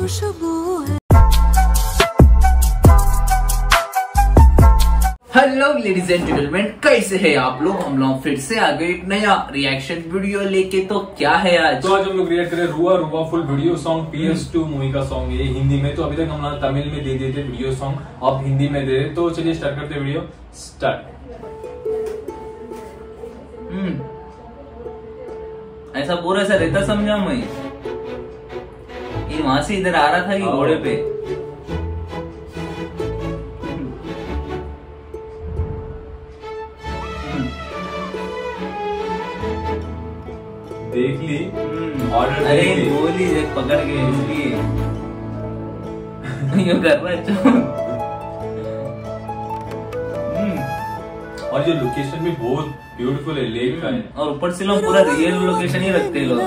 खुशबू है। Hello ladies and gentleman, कैसे हैं आप लोग? हम लोग फिर से आ गए एक नया रिएक्शन वीडियो लेके। तो क्या है आज? तो आज हम लोग रिएक्ट करें Ruaa Ruaa full video song PS2 movie का सॉन्ग है हिंदी में। तो अभी तक हम लोग तमिल में दे दिए थे वीडियो सॉन्ग, अब हिंदी में दे रहे। तो चलिए स्टार्ट करते हैं वीडियो स्टार्ट। ऐसा पूरा ऐसा रहता समझा मैं, ये वहां से इधर आ रहा था कि घोड़े पे। देख ली ऑर्डर, अरे बोली पकड़ के इसलिए यूं कर रहा है। और ये लोकेशन भी बहुत ब्यूटीफुल है, लेक का है। और ऊपर से लोग पूरा रियल लोकेशन ही रखते लोग।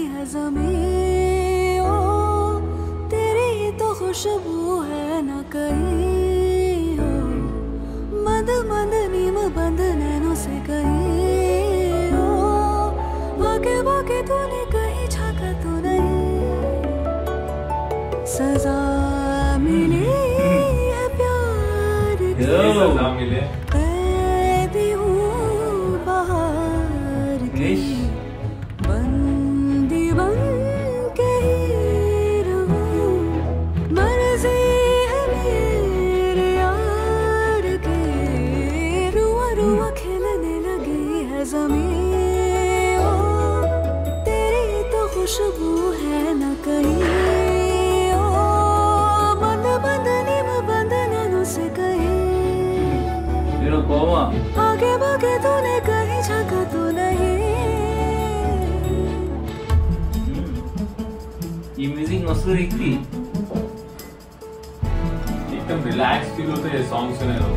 तेरी तो खुशबू है न कहीं हो, मद मद नीम बंद नैनों से कहीं हो, वाके वाके तूने कहीं झाका तो नहीं, सजा मिली है प्यार की, सजा मिले कैदी हूँ बाहर की, बंदी बन के ही रहूं, मर्जी है मेरे यार की, रुआ रुआ खेलने लगी है ज़मीं, ओ तेरी तो खुशबू है न कहीं, ओ बंद बंद नीम बंद नैनों से कहीं, आगे भागे तूने कहीं झाका तो नहीं। ये म्यूजिक मसूरी थी, एकदम रिलैक्स फील होता है सॉन्ग सुने तो।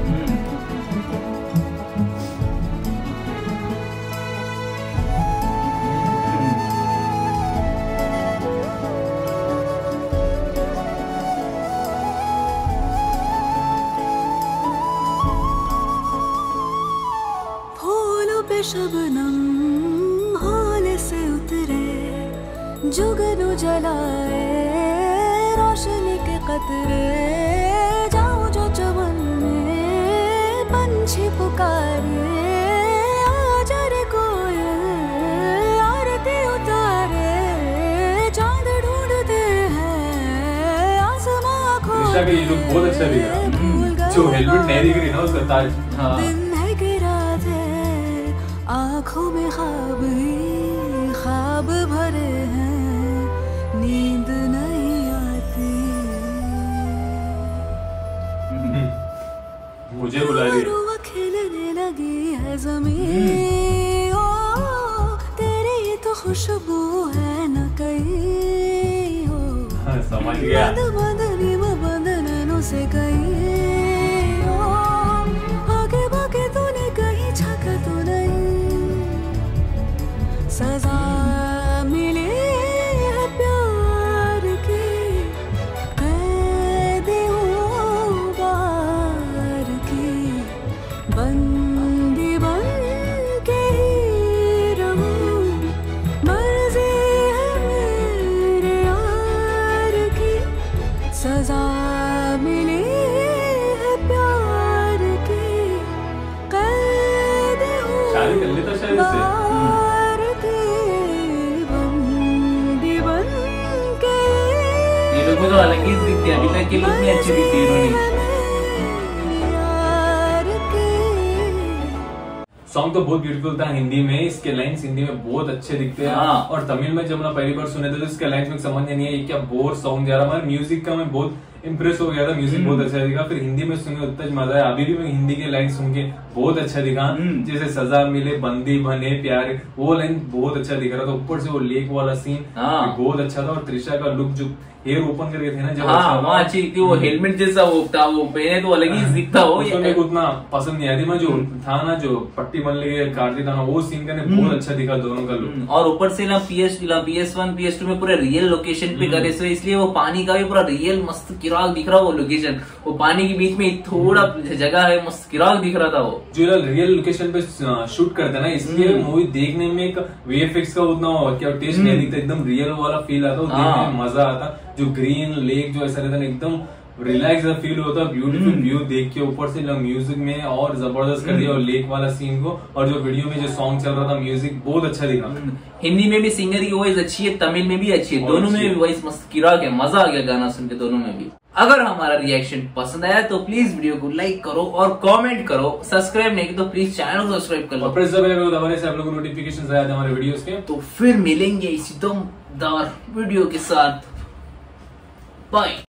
शबनम हौले से उतरे, जुगनू जलाए रोशनी के कतरे, जाऊं जो चमन में पंछी पुकारे, आजा रे कोयल आरती उतारे, चांद ढूंढते हैं आसमां खोले। ये लुक बहुत अच्छा दिख रहा है, जो हेलमेट नहीं दिख रही ना उसका ताज। दिन है गिरा थे आँखों में ख्वाब ही ख्वाब भरे हैं, नींद नहीं आती, मुझे बुला रही रुआ खेलने लगी है ज़मीं, ओ तेरी तो खुशबू है न कहीं हो, समझ गया। बंद नीम बंद नैनों से कहीं हो, आगे भागे तूने कहीं झाका तो नहीं, सजा मिली है प्यार की, कैदी हूँ बाहर की, बंदी बन के ही रहूं, मर्जी है मेरे यार की, सजा मिली है प्यार की, कैदी हूँ शादी कर लेता शायद इससे। ये लोग तो अलग ही दिखती है, अभी तक की लुक में अच्छी दिखती है इन्होंने। सॉन्ग तो बहुत ब्यूटीफुल था हिंदी में, इसके लाइंस हिंदी में बहुत अच्छे दिखते हैं। हाँ। और तमिल में जब मैं पहली बार सुने थे तो इसके लाइंस में समझ नहीं है ये क्या बोर सॉन्ग जा रहा है। म्यूजिक का मैं बहुत इम्प्रेस हो गया था, म्यूजिक बहुत अच्छा दिखा। फिर हिंदी में सुन के उतना मजा आया। अभी भी मैं हिंदी के लाइन सुन के बहुत अच्छा दिखा, जैसे सजा मिले बंदी बने प्यारे, वो लाइन बहुत अच्छा दिख रहा था। ऊपर से वो लेक वाला सीन बहुत अच्छा था। और त्रिशा का लुक जो हेयर ओपन करके थे ना जब, वहाँ अच्छी थी। वो हेलमेट जैसा वो था, वो पहने तो अलग ही दिखता हो। मेरे को उतना पसंद नहीं आई थी। मैं जो था ना जो पट्टी बन लगे काटती था ना, वो सीन करने बहुत अच्छा दिखा दोनों का लुक। और ऊपर से ना PS1 PS2 में पूरे रियल लोकेशन पे करे, इसलिए वो पानी का भी पूरा रियल मस्त किराक दिख रहा वो लोकेशन, वो पानी के बीच में थोड़ा जगह है, मस्त किराक दिख रहा था वो। जो रियल लोकेशन पे शूट करते हैं ना, इसलिए मूवी देखने में एक VFX का उतना क्या टेस्ट नहीं दिखता, एकदम रियल वाला फील आता, देखने में मजा आता। जो ग्रीन लेक जो ऐसा रहता है एकदम रिलैक्स फील होता, ब्यूटीफुल व्यू देख के, ऊपर से म्यूजिक में और जबरदस्त कर दिया और लेक वाला सीन को, और जो वीडियो में जो सॉन्ग चल रहा था म्यूजिक बहुत अच्छा दिखा। हिंदी में भी सिंगर की वॉइस अच्छी है, तमिल में भी अच्छी है, दोनों में भी वॉइस मस्त किराक है, मजा आ गया गाना सुन के दोनों में भी। अगर हमारा रिएक्शन पसंद आया तो प्लीज वीडियो को लाइक करो और कमेंट करो, सब्सक्राइब नहीं तो प्लीज चैनल को सब्सक्राइब कर लो, प्रेस द बेल दबाने से आप लोगों को नोटिफिकेशन आए हमारे वीडियोस के। तो फिर मिलेंगे इसी दमदार वीडियो के साथ, बाय।